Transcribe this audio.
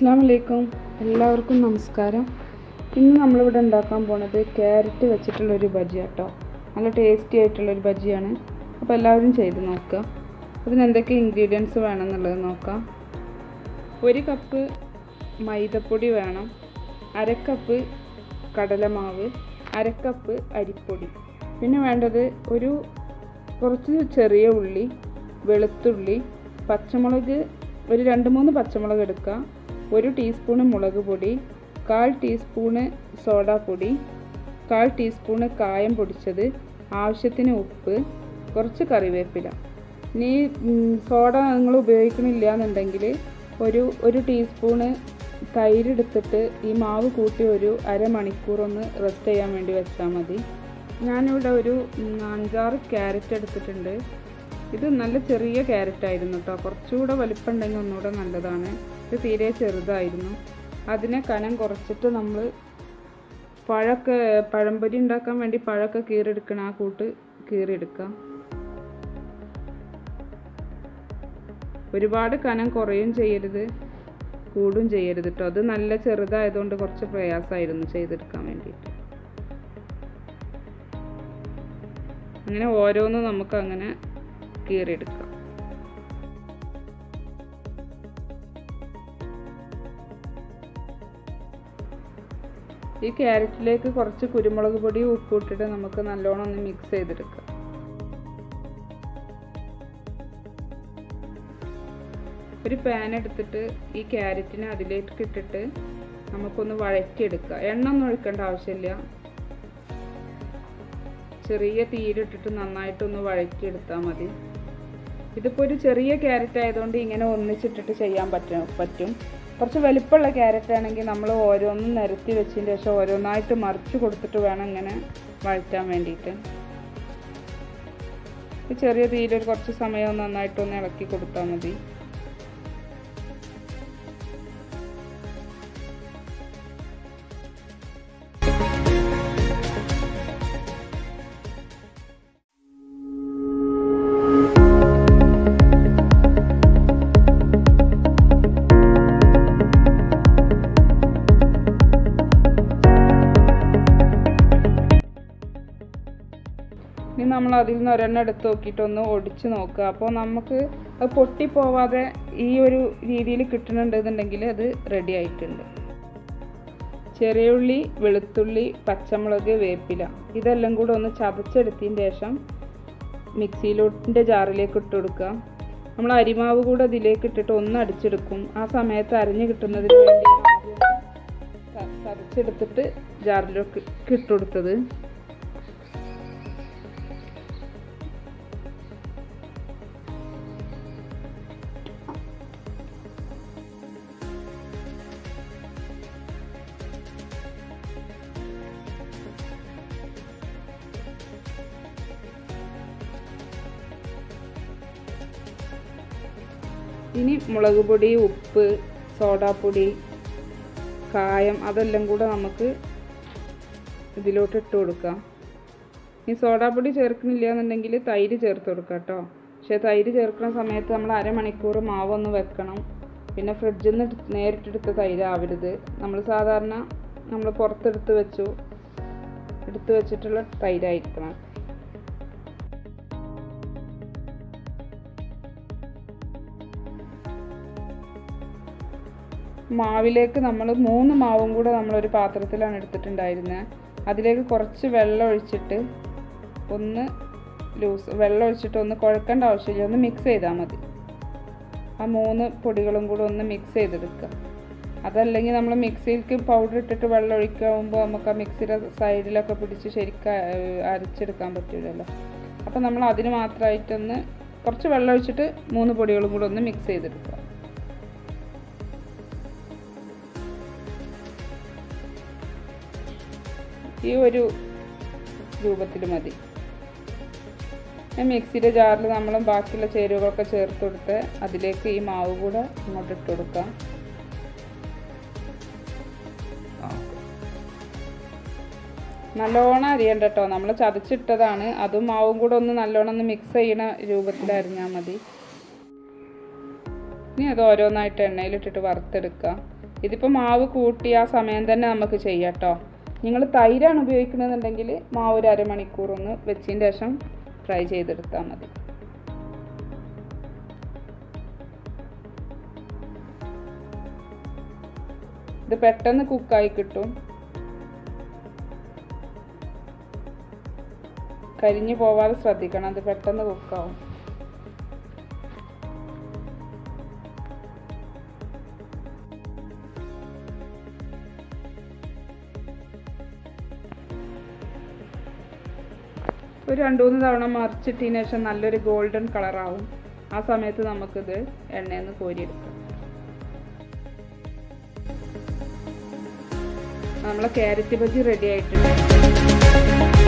അസ്സലാമലൈക്കും എല്ലാവർക്കും നമസ്കാരം. ഇന്ന് നമ്മളിവിടെ ഉണ്ടാക്കാൻ പോണത് ക്യാരറ്റ് വെച്ചിട്ടുള്ളൊരു ബജി കേട്ടോ. നല്ല ടേസ്റ്റി ആയിട്ടുള്ളൊരു ബജിയാണ്. അപ്പോൾ എല്ലാവരും ചെയ്ത് നോക്കുക. അതിനെന്തൊക്കെ ഇൻഗ്രീഡിയൻസ് വേണമെന്നുള്ളത് നോക്കാം. 1 കപ്പ് മൈദപ്പൊടി വേണം, 1/2 കപ്പ് കടലമാവ്, 1/2 കപ്പ് അരിപ്പൊടി. പിന്നെ വേണ്ടത് കുറച്ച് ചെറിയ ഉള്ളി, വെളുത്തുള്ളി, പച്ചമുളക്, ഒരു 2-3 പച്ചമുളക് എടുക്കുക, 1 ടീസ്പൂണ് മുളക് പൊടി, 1/4 ടീസ്പൂണ് സോഡാപ്പൊടി, 1/4 ടീസ്പൂണ് കായം പൊടിച്ചത്, ആവശ്യത്തിന് ഉപ്പ്, കുറച്ച് കറിവേപ്പില. ഇനി സോഡ നിങ്ങൾ ഉപയോഗിക്കണില്ല എന്നുണ്ടെങ്കിൽ ഒരു ടീസ്പൂണ് തൈര് എടുത്തിട്ട് ഈ മാവ് കൂട്ടി ഒരു അരമണിക്കൂർ ഒന്ന് റെസ്റ്റ് ചെയ്യാൻ വേണ്ടി വെച്ചാൽ മതി. ഞാനിവിടെ ഒരു 5-6 ക്യാരറ്റ് എടുത്തിട്ടുണ്ട്. ഇത് നല്ല ചെറിയ ക്യാരറ്റ് ആയിരുന്നു കേട്ടോ. കുറച്ചുകൂടെ വലിപ്പം ഉണ്ടെങ്കിൽ ഒന്നുകൂടെ നല്ലതാണ്. ഇത് തീരെ ചെറുതായിരുന്നു. അതിനെ കനം കുറച്ചിട്ട് നമ്മൾ പഴംപൊരി ഉണ്ടാക്കാൻ വേണ്ടി പഴമൊക്കെ കീറിയെടുക്കണം. ആ കൂട്ട് കീറിയെടുക്കാം. ഒരുപാട് കനം കുറയും ചെയ്യരുത്, കൂടും ചെയ്യരുത് കേട്ടോ. അത് നല്ല ചെറുതായതുകൊണ്ട് കുറച്ച് പ്രയാസമായിരുന്നു ചെയ്തെടുക്കാൻ വേണ്ടിയിട്ട്. അങ്ങനെ ഓരോന്നും നമുക്ക് അങ്ങനെ കീറിയെടുക്കാം. ഈ ക്യാരറ്റിലേക്ക് കുറച്ച് കുരുമുളക് പൊടി, ഉപ്പ് ഇട്ടിട്ട് നമുക്ക് നല്ലോണം ഒന്ന് മിക്സ് ചെയ്തെടുക്കാം. ഒരു പാൻ എടുത്തിട്ട് ഈ ക്യാരറ്റിനെ അതിലേക്ക് ഇട്ടിട്ട് നമുക്കൊന്ന് വഴറ്റിയെടുക്കുക. എണ്ണ ഒന്നും ഒഴിക്കേണ്ട ആവശ്യമില്ല. ചെറിയ തീയിലിട്ടിട്ട് നന്നായിട്ടൊന്ന് വഴറ്റിയെടുത്താൽ മതി. ഇതിപ്പോൾ ഒരു ചെറിയ ക്യാരറ്റ് ആയതുകൊണ്ട് ഇങ്ങനെ ഒന്നിച്ചിട്ടിട്ട് ചെയ്യാൻ പറ്റും. കുറച്ച് വലിപ്പമുള്ള ക്യാരറ്റ് ആണെങ്കിൽ നമ്മൾ ഓരോന്നും നിരത്തി വെച്ചതിന് ശേഷം ഓരോന്നായിട്ട് മറിച്ച് കൊടുത്തിട്ട് വേണം ഇങ്ങനെ വഴറ്റാൻ വേണ്ടിയിട്ട്. ചെറിയ തീയിലൊരു കുറച്ച് സമയം നന്നായിട്ടൊന്ന് ഇളക്കി കൊടുത്താൽ മതി. ഇനി നമ്മൾ അതിൽ നിന്ന് ഒരെണ്ണം എടുത്ത് നോക്കിയിട്ടൊന്ന് ഒടിച്ച് നോക്കുക. അപ്പോൾ നമുക്ക് അത് പൊട്ടിപ്പോവാതെ ഈ ഒരു രീതിയിൽ കിട്ടുന്നുണ്ടെന്നുണ്ടെങ്കിൽ അത് റെഡി ആയിട്ടുണ്ട്. ചെറിയ ഉള്ളി, വെളുത്തുള്ളി, പച്ചമുളക്, വേപ്പില ഇതെല്ലാം കൂടെ ഒന്ന് ചതച്ചെടുത്തതിന് ശേഷം മിക്സിയിലോട്ടിൻ്റെ ജാറിലേക്ക് ഇട്ട് കൊടുക്കുക. നമ്മൾ അരിമാവ് കൂടെ അതിലേക്ക് ഇട്ടിട്ട് ഒന്ന് അടിച്ചെടുക്കും. ആ സമയത്ത് അരിഞ്ഞ് കിട്ടുന്നതിന് വേണ്ടി ചതച്ചെടുത്തിട്ട് ജാറിലേക്ക് ഇട്ട് കൊടുത്തത്. ഇനി മുളക് പൊടി, ഉപ്പ്, സോഡാപ്പൊടി, കായം അതെല്ലാം കൂടെ നമുക്ക് ഇതിലോട്ട് ഇട്ട് കൊടുക്കാം. ഈ സോഡാപ്പൊടി ചേർക്കുന്നില്ല എന്നുണ്ടെങ്കിൽ തൈര് ചേർത്ത് കൊടുക്കാം കേട്ടോ. പക്ഷേ തൈര് ചേർക്കുന്ന സമയത്ത് നമ്മൾ അരമണിക്കൂർ മാവൊന്ന് വെക്കണം. പിന്നെ ഫ്രിഡ്ജിൽ നിന്ന് നേരിട്ടെടുത്ത തൈര് ആവരുത്. നമ്മൾ പുറത്തെടുത്ത് വെച്ചിട്ടുള്ള തൈരായിരിക്കണം. മാവിലേക്ക് നമ്മൾ 3 മാവും കൂടെ നമ്മളൊരു പാത്രത്തിലാണ് എടുത്തിട്ടുണ്ടായിരുന്നത്. അതിലേക്ക് കുറച്ച് വെള്ളം ഒഴിച്ചിട്ട് ഒന്ന് കുഴക്കേണ്ട ആവശ്യമില്ല, ഒന്ന് മിക്സ് ചെയ്താൽ മതി. ആ 3 പൊടികളും കൂടെ ഒന്ന് മിക്സ് ചെയ്തെടുക്കുക. അതല്ലെങ്കിൽ നമ്മൾ മിക്സിയിലേക്ക് പൗഡർ ഇട്ടിട്ട് വെള്ളം ഒഴിക്കുമ്പോൾ നമുക്ക് ആ മിക്സിയുടെ സൈഡിലൊക്കെ പിടിച്ച് ശരിക്കും അരച്ചെടുക്കാൻ പറ്റില്ലല്ലോ. അപ്പോൾ നമ്മൾ അതിന് മാത്രമായിട്ടൊന്ന് കുറച്ച് വെള്ളം ഒഴിച്ചിട്ട് 3 പൊടികളും കൂടെ ഒന്ന് മിക്സ് ചെയ്തെടുക്കുക. ഈ ഒരു രൂപത്തിൽ മതി. മിക്സിയുടെ ജാറിൽ നമ്മൾ ബാക്കിയുള്ള ചേരുവകളൊക്കെ ചേർത്ത് കൊടുത്ത് അതിലേക്ക് ഈ മാവ് കൂടെ ഇങ്ങോട്ട് ഇട്ട് കൊടുക്കാം. നല്ലോണം അരിയണ്ട കേട്ടോ. നമ്മൾ ചതച്ചിട്ടതാണ്. അതും മാവും കൂടെ ഒന്ന് നല്ലോണം ഒന്ന് മിക്സ് ചെയ്യണ രൂപത്തിൽ അരിഞ്ഞാൽ മതി. ഇനി അത് ഓരോന്നായിട്ട് എണ്ണയിലിട്ടിട്ട് വറുത്തെടുക്കുക. ഇതിപ്പോൾ മാവ് കൂട്ടി ആ സമയം തന്നെ നമുക്ക് ചെയ്യാം കേട്ടോ. നിങ്ങൾ തൈരാണ് ഉപയോഗിക്കണമെന്നുണ്ടെങ്കിൽ മാവ് ഒരു അരമണിക്കൂർ ഒന്ന് വെച്ചതിന് ശേഷം ഫ്രൈ ചെയ്തെടുത്താൽ മതി. ഇത് പെട്ടെന്ന് കുക്കായി കിട്ടും. കരിഞ്ഞു പോവാതെ ശ്രദ്ധിക്കണം, അത് പെട്ടെന്ന് കുക്കാവും. ഒരു 2-3 തവണ മറിച്ചിട്ടതിന് ശേഷം നല്ലൊരു ഗോൾഡൻ കളറാവും. ആ സമയത്ത് നമുക്കിത് എണ്ണയിൽ നിന്ന് കോരിയെടുക്കാം. നമ്മളെ ക്യാരറ്റ് ബജി റെഡി ആയിട്ടുണ്ട്.